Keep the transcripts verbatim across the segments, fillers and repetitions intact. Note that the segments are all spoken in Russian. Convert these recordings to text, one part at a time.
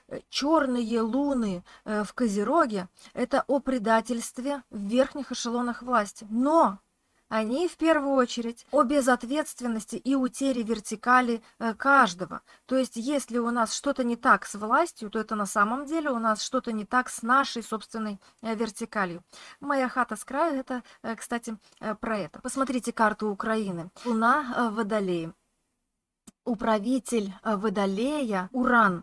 Черные луны э, в Козероге — это о предательстве в верхних эшелонах власти. Но они в первую очередь о безответственности и утере вертикали э, каждого. То есть, если у нас что-то не так с властью, то это на самом деле у нас что-то не так с нашей собственной э, вертикалью. Моя хата с краю — это, э, кстати, э, про это. Посмотрите карту Украины. Луна э, в Водолее. Управитель э, Водолея — Уран.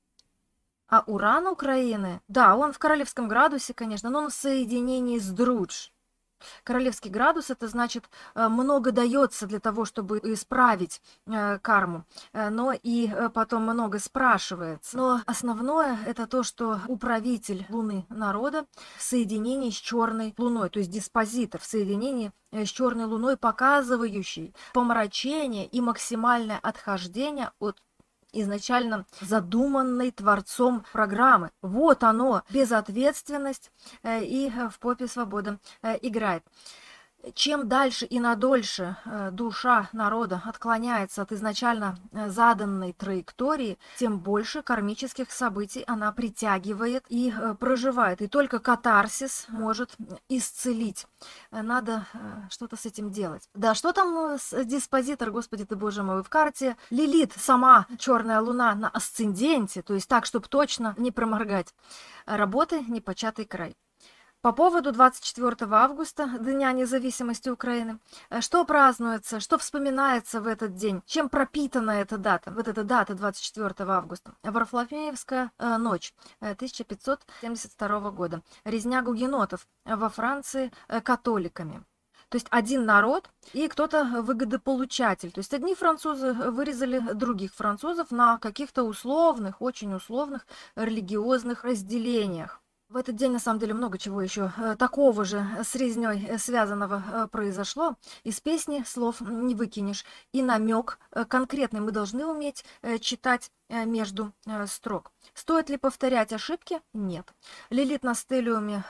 А Уран Украины, да, он в королевском градусе, конечно, но он в соединении с Друдж. Королевский градус — это значит, э, много дается для того, чтобы исправить э, карму, э, но и э, потом много спрашивается. Но основное — это то, что управитель Луны народа в соединении с черной Луной, то есть диспозитор в соединении э, с черной Луной, показывающий помрачение и максимальное отхождение от изначально задуманной Творцом программы. Вот оно, безответственность, э, и в попе свобода э, играет. Чем дальше и надольше э, душа народа отклоняется от изначально э, заданной траектории, тем больше кармических событий она притягивает и э, проживает. И только катарсис может исцелить. Э, Надо э, что-то с этим делать. Да, что там э, с диспозитор, Господи ты Боже мой, в карте Лилит, сама черная луна на асценденте, то есть так, чтобы точно не проморгать. Работы непочатый край. По поводу двадцать четвёртого августа, Дня независимости Украины, что празднуется, что вспоминается в этот день, чем пропитана эта дата, вот эта дата двадцать четвёртого августа. Варфоломеевская э, ночь э, тысяча пятьсот семьдесят второго года. Резня гугенотов во Франции э, католиками. То есть один народ и кто-то выгодополучатель. То есть одни французы вырезали других французов на каких-то условных, очень условных религиозных разделениях. В этот день, на самом деле, много чего еще э, такого же с резней э, связанного э, произошло. Из песни слов не выкинешь. И намек э, конкретный мы должны уметь э, читать э, между э, строк. Стоит ли повторять ошибки? Нет. Лилит на стелиуме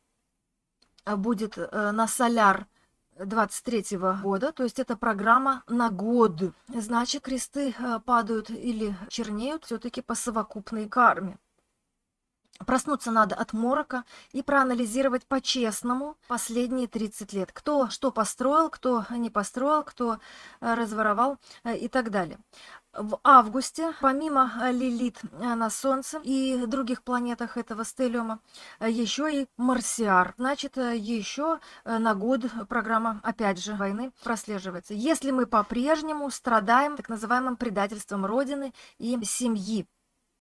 э, будет э, на соляр двадцать третьего года, то есть это программа на год. Значит, кресты э, падают или чернеют все-таки по совокупной карме. Проснуться надо от морока и проанализировать по-честному последние тридцать лет. Кто что построил, кто не построил, кто разворовал и так далее. В августе, помимо Лилит на Солнце и других планетах этого стелиума, еще и Марсиар. Значит, еще на год программа, опять же, войны прослеживается. Если мы по-прежнему страдаем так называемым предательством Родины и семьи.